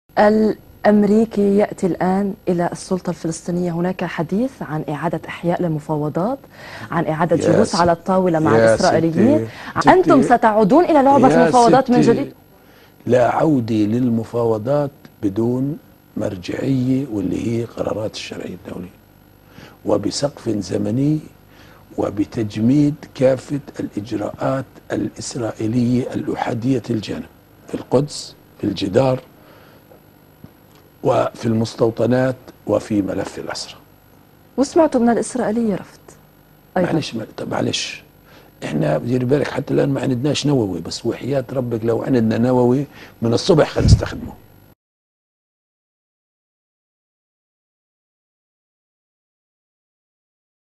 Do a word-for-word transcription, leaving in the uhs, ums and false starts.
الأمريكي يأتي الآن إلى السلطة الفلسطينية، هناك حديث عن إعادة إحياء للمفاوضات، عن إعادة جلوس على الطاولة مع الإسرائيليين. ستي أنتم ستعودون إلى لعبة المفاوضات من جديد؟ لا عودة للمفاوضات بدون مرجعية، واللي هي قرارات الشرعية الدولية، وبسقف زمني، وبتجميد كافة الإجراءات الإسرائيلية الأحادية الجانب في القدس، في الجدار، وفي المستوطنات، وفي ملف الأسرى. وسمعتوا من الإسرائيلية رفض أيضا. معلش طب معلش، احنا دير بالك حتى الآن ما عندناش نووي، بس وحياة ربك لو عندنا نووي من الصبح خلينا نستخدمه.